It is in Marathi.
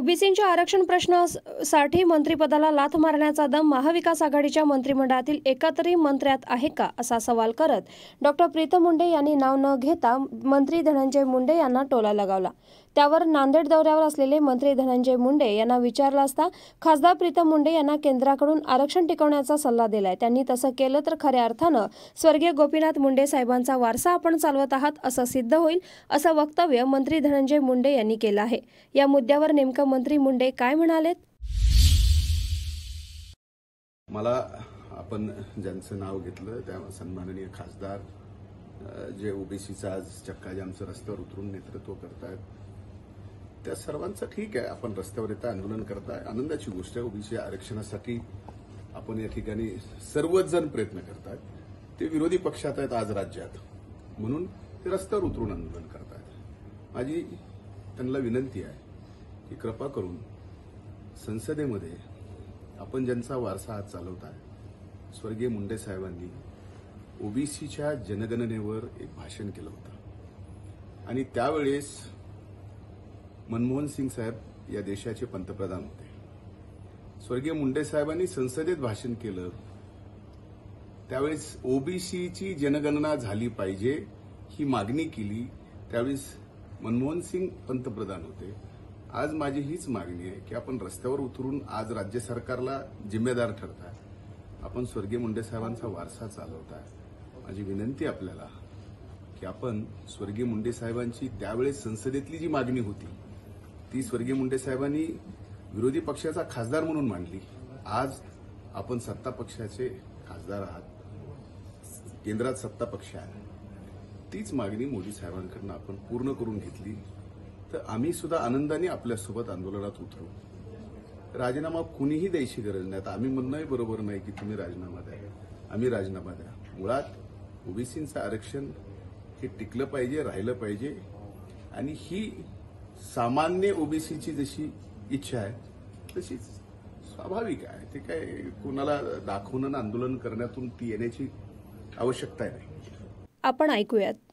ओबीसींच्या आरक्षण प्रश्नासाठी मंत्रिपदाला लाथ मारण्याचा दम महाविकास आघाडीच्या मंत्रिमंडळातील एकातरी मंत्र्यात आहे का, असा सवाल करत डॉक्टर प्रीतम मुंडे यांनी नाव न घेता मंत्री धनंजय मुंडे यांना टोला लगावला। त्यावर नांदेड दौऱ्यावर असलेले मंत्री धनंजय मुंडे यांना विचारलं असता खासदार प्रीतम मुंडे यांना केंद्राकडून आरक्षण टिकवण्याचा सल्ला दिलाय। त्यांनी तसं केलं तर खऱ्या अर्थानं स्वर्गीय गोपीनाथ मुंडे साहेबांचा वारसा आपण चालवत आहात असं सिद्ध होईल, असं वक्तव्य मंत्री धनंजय मुंडे यांनी केलं आहे। या मुद्द्यावर नेमकं मंत्री मुंडे काय म्हणालेत? मला आपण ज्यांचं नाव घेतलं त्या सन्माननीय खासदार जे ओबीसीचा आज चक्का जामचं रस्त्यावर उतरून नेतृत्व करतायत, त्या सर्वांचं ठीक आहे। आपण रस्त्यावर येता आंदोलन करताय, आनंदाची गोष्ट आहे। ओबीसी आरक्षणासाठी आपण या ठिकाणी सर्वच जण प्रयत्न करतायत। ते विरोधी पक्षात आहेत आज राज्यात, म्हणून ते रस्त्यावर उतरून आंदोलन करतायत। माझी त्यांना विनंती आहे की कृपा करून संसदेमध्ये आपण ज्यांचा वारसा आज चालवताय, स्वर्गीय मुंडे साहेबांनी ओबीसीच्या जनगणनेवर एक भाषण केलं होतं आणि त्यावेळेस मनमोहन सिंग साहेब या देशाचे पंतप्रधान होते। स्वर्गीय मुंडे साहेबांनी संसदेत भाषण केलं, त्यावेळेस ओबीसीची जनगणना झाली पाहिजे ही मागणी केली। त्यावेळेस मनमोहन सिंग पंतप्रधान होते। आज माझी हीच मागणी आहे की आपण रस्त्यावर उतरून आज राज्य सरकारला जिम्मेदार ठरताय, आपण स्वर्गीय मुंडे साहेबांचा वारसा चालवताय। माझी विनंती आपल्याला की आपण स्वर्गीय मुंडे साहेबांची त्यावेळेस संसदेतली जी मागणी होती ती स्वर्गीय मुंडे साहेबांनी विरोधी पक्षाचा खासदार म्हणून मांडली। आज आपण सत्ता पक्षाचे खासदार आहात, केंद्रात सत्ता पक्ष आहे, तीच मागणी मोदी साहेबांकडून आपण पूर्ण करून घेतली तर आम्ही सुद्धा आनंदाने आपल्यासोबत आंदोलनात उतरू। राजीनामा कुणीही द्यायची गरज नाही। आता आम्ही म्हणणंही बरोबर नाही की तुम्ही राजीनामा द्या, आम्ही राजीनामा द्या। मुळात ओबीसींचं आरक्षण हे टिकलं पाहिजे, राहिलं पाहिजे आणि ही सामान्य ओबीसीची जशी इच्छा आहे तशीच स्वाभाविक आहे। ते काय कोणाला दाखवून आंदोलन करण्यातून ती येण्याची आवश्यकता नाही। आपण ऐकूयात।